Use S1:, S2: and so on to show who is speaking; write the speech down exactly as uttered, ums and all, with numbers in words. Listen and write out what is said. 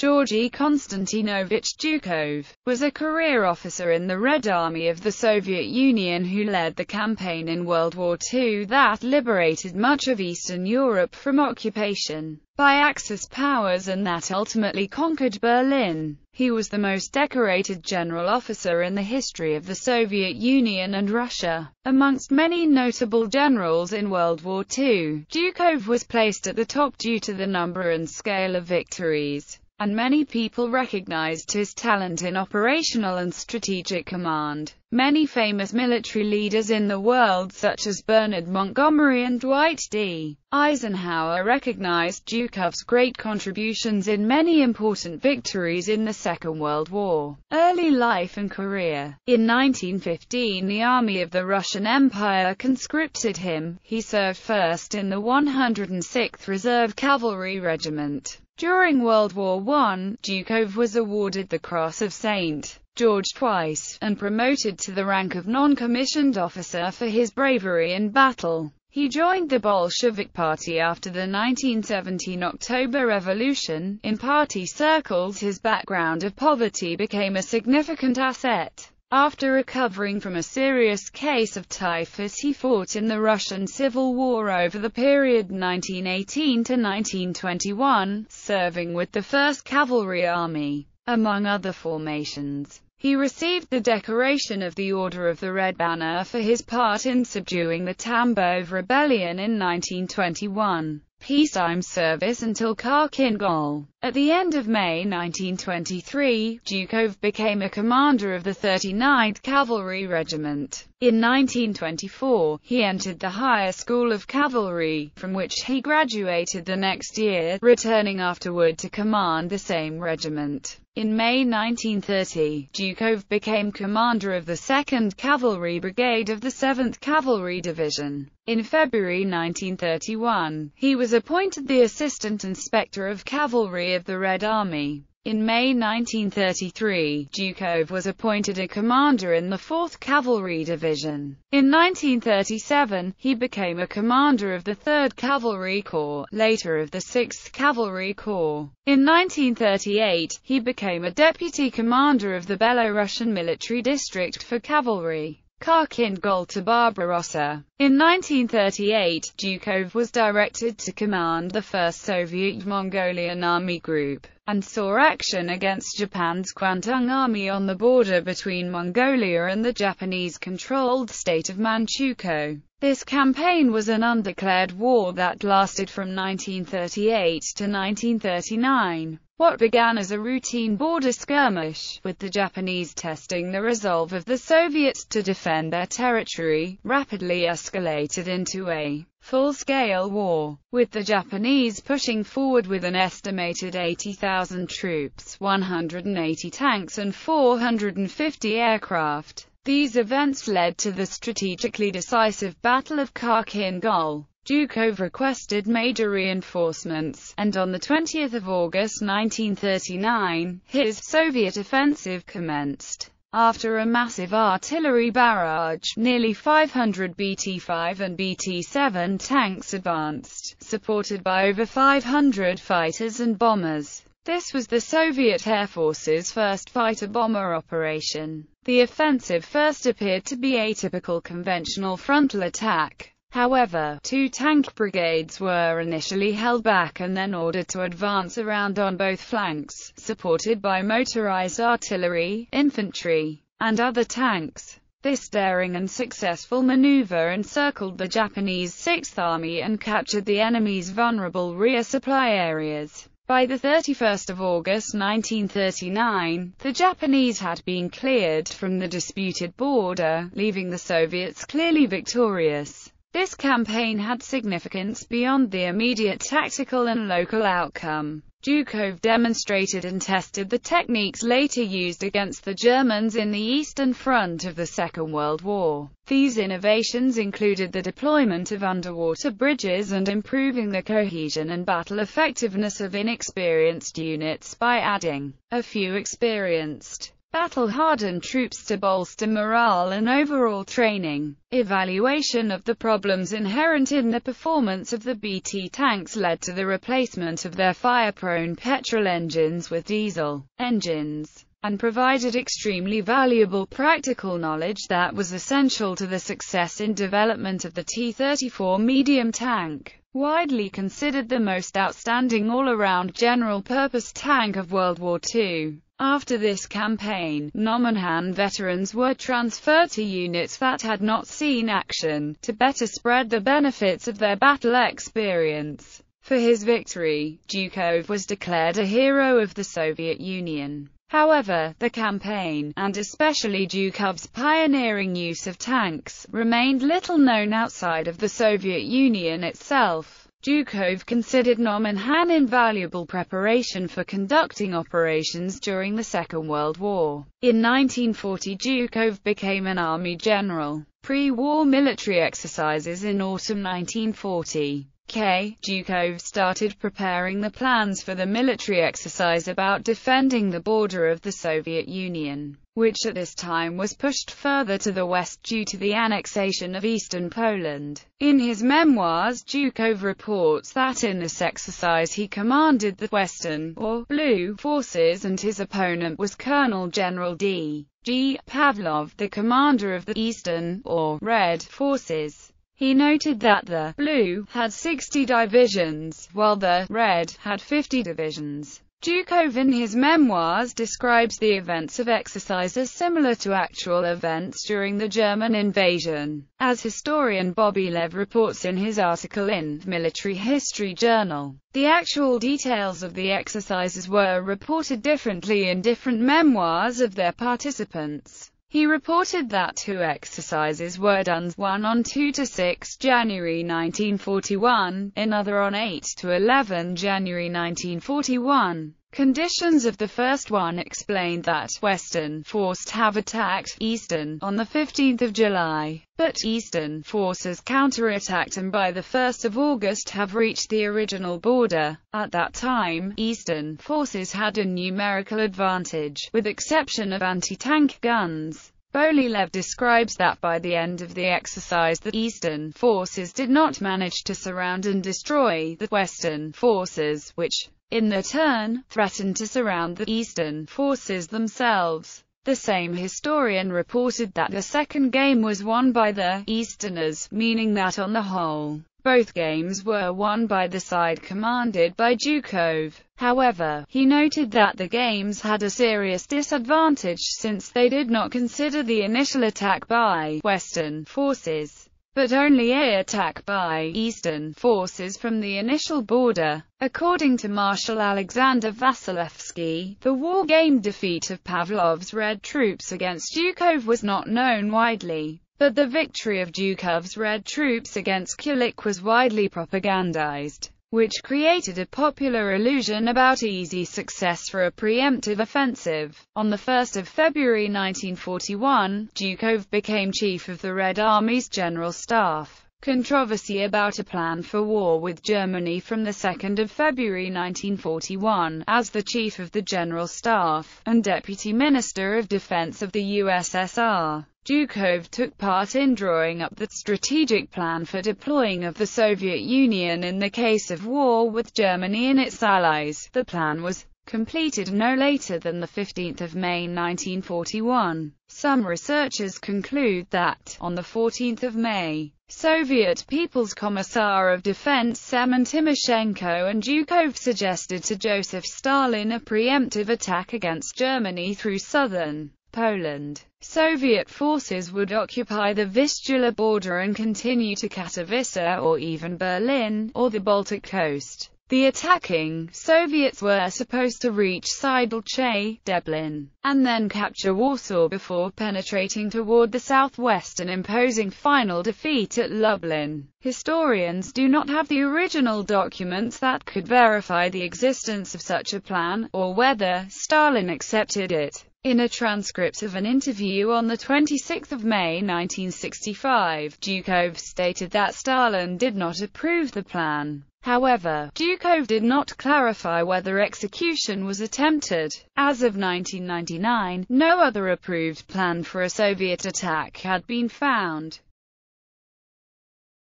S1: Georgy Konstantinovich Zhukov was a career officer in the Red Army of the Soviet Union who led the campaign in World War Two that liberated much of Eastern Europe from occupation by Axis powers and that ultimately conquered Berlin. He was the most decorated general officer in the history of the Soviet Union and Russia. Amongst many notable generals in World War Two, Zhukov was placed at the top due to the number and scale of victories, and many people recognized his talent in operational and strategic command. Many famous military leaders in the world such as Bernard Montgomery and Dwight D. Eisenhower recognized Zhukov's great contributions in many important victories in the Second World War. Early life and career. In nineteen fifteen, the army of the Russian Empire conscripted him. He served first in the one hundred sixth Reserve Cavalry Regiment. During World War One, Zhukov was awarded the Cross of Saint George twice, and promoted to the rank of non-commissioned officer for his bravery in battle. He joined the Bolshevik Party after the nineteen seventeen October Revolution. In party circles, his background of poverty became a significant asset. After recovering from a serious case of typhus, he fought in the Russian Civil War over the period nineteen eighteen to nineteen twenty-one, serving with the first Cavalry Army, among other formations. He received the decoration of the Order of the Red Banner for his part in subduing the Tambov Rebellion in nineteen twenty-one. Peacetime service until Kharkhin Gol. At the end of May nineteen twenty-three, Zhukov became a commander of the thirty-ninth Cavalry Regiment. In nineteen twenty-four, he entered the Higher School of Cavalry, from which he graduated the next year, returning afterward to command the same regiment. In May nineteen thirty, Zhukov became commander of the second Cavalry Brigade of the seventh Cavalry Division. In February nineteen thirty-one, he was appointed the Assistant Inspector of Cavalry of the Red Army. In May nineteen thirty-three, Zhukov was appointed a commander in the fourth Cavalry Division. In nineteen thirty-seven, he became a commander of the third Cavalry Corps, later of the sixth Cavalry Corps. In nineteen thirty-eight, he became a deputy commander of the Belarusian Military District for Cavalry, Kharkhin Gol to Barbarossa. In nineteen thirty-eight, Zhukov was directed to command the first Soviet Mongolian Army Group, and saw action against Japan's Kwantung Army on the border between Mongolia and the Japanese-controlled state of Manchukuo. This campaign was an undeclared war that lasted from nineteen thirty-eight to nineteen thirty-nine. What began as a routine border skirmish, with the Japanese testing the resolve of the Soviets to defend their territory, rapidly escalated into a full-scale war, with the Japanese pushing forward with an estimated eighty thousand troops, one hundred eighty tanks and four hundred fifty aircraft. These events led to the strategically decisive Battle of Kharkhin Gol. Zhukov requested major reinforcements, and on the twentieth of August nineteen thirty-nine, his Soviet offensive commenced. After a massive artillery barrage, nearly five hundred B T five and B T seven tanks advanced, supported by over five hundred fighters and bombers. This was the Soviet Air Force's first fighter-bomber operation. The offensive first appeared to be a typical conventional frontal attack. However, two tank brigades were initially held back and then ordered to advance around on both flanks, supported by motorized artillery, infantry, and other tanks. This daring and successful maneuver encircled the Japanese Sixth Army and captured the enemy's vulnerable rear supply areas. By the thirty-first of August nineteen thirty-nine, the Japanese had been cleared from the disputed border, leaving the Soviets clearly victorious. This campaign had significance beyond the immediate tactical and local outcome. Zhukov demonstrated and tested the techniques later used against the Germans in the Eastern Front of the Second World War. These innovations included the deployment of underwater bridges and improving the cohesion and battle effectiveness of inexperienced units by adding a few experienced battle-hardened troops to bolster morale and overall training. Evaluation of the problems inherent in the performance of the B T tanks led to the replacement of their fire-prone petrol engines with diesel engines, and provided extremely valuable practical knowledge that was essential to the success in development of the T thirty-four medium tank, widely considered the most outstanding all-around general-purpose tank of World War Two. After this campaign, Nomonhan veterans were transferred to units that had not seen action, to better spread the benefits of their battle experience. For his victory, Zhukov was declared a hero of the Soviet Union. However, the campaign, and especially Zhukov's pioneering use of tanks, remained little known outside of the Soviet Union itself. Zhukov considered Nomonhan invaluable preparation for conducting operations during the Second World War. In nineteen forty, Zhukov became an army general. Pre-war military exercises. In autumn nineteen forty, K. Zhukov started preparing the plans for the military exercise about defending the border of the Soviet Union, which at this time was pushed further to the west due to the annexation of eastern Poland. In his memoirs, Zhukov reports that in this exercise he commanded the Western, or Blue, forces, and his opponent was Colonel General D. G. Pavlov, the commander of the Eastern, or Red, forces. He noted that the Blue had sixty divisions, while the Red had fifty divisions. Zhukov in his memoirs describes the events of exercise as similar to actual events during the German invasion, as historian Bobby Lev reports in his article in Military History Journal. The actual details of the exercises were reported differently in different memoirs of their participants. He reported that two exercises were done, one on two to six January nineteen forty-one, another on eight to eleven January nineteen forty-one. Conditions of the first one explained that Western forces have attacked Eastern on the fifteenth of July, but Eastern forces counterattacked and by the first of August have reached the original border. At that time, Eastern forces had a numerical advantage, with exception of anti-tank guns. Bolilev describes that by the end of the exercise the Eastern forces did not manage to surround and destroy the Western forces, which, in their turn, threatened to surround the Eastern forces themselves. The same historian reported that the second game was won by the Easterners, meaning that on the whole, both games were won by the side commanded by Zhukov. However, he noted that the games had a serious disadvantage since they did not consider the initial attack by Western forces, but only a attack by Eastern forces from the initial border. According to Marshal Alexander Vasilevsky, the war-game defeat of Pavlov's Red troops against Zhukov was not known widely, but the victory of Zhukov's Red troops against Kulik was widely propagandized, which created a popular illusion about easy success for a preemptive offensive. On the first of February nineteen forty-one, Zhukov became chief of the Red Army's General Staff. Controversy about a plan for war with Germany. From the second of February nineteen forty-one, as the Chief of the General Staff, and Deputy Minister of Defense of the U S S R, Zhukov took part in drawing up the strategic plan for deploying of the Soviet Union in the case of war with Germany and its allies. The plan was completed no later than the fifteenth of May nineteen forty-one. Some researchers conclude that, on the fourteenth of May, Soviet People's Commissar of Defense Semyon Timoshenko and Zhukov suggested to Joseph Stalin a preemptive attack against Germany through southern Poland. Soviet forces would occupy the Vistula border and continue to Katowice or even Berlin, or the Baltic coast. The attacking Soviets were supposed to reach Siedlce, Deblin, and then capture Warsaw before penetrating toward the southwest and imposing final defeat at Lublin. Historians do not have the original documents that could verify the existence of such a plan, or whether Stalin accepted it. In a transcript of an interview on the twenty-sixth of May nineteen sixty-five, Zhukov stated that Stalin did not approve the plan. However, Zhukov did not clarify whether execution was attempted. As of nineteen ninety-nine, no other approved plan for a Soviet attack had been found.